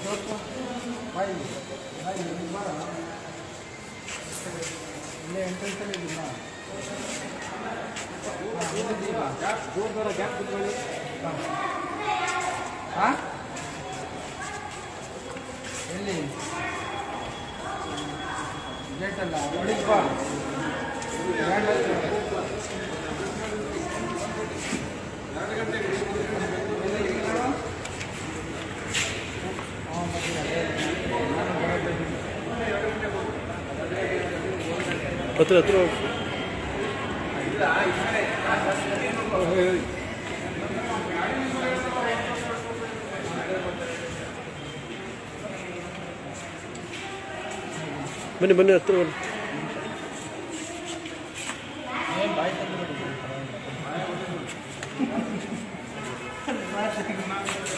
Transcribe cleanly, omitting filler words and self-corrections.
ಎಲ್ಲಿ ಗೇಟ್ ಅಲ್ಲ ಒಳಗೆ ಬಾ ಹತ್ರ ಹತ್ರ ಬನ್ನಿ ಬನ್ನಿ ಹತ್ರ ಬನ್ನಿ. ಬಾಯ್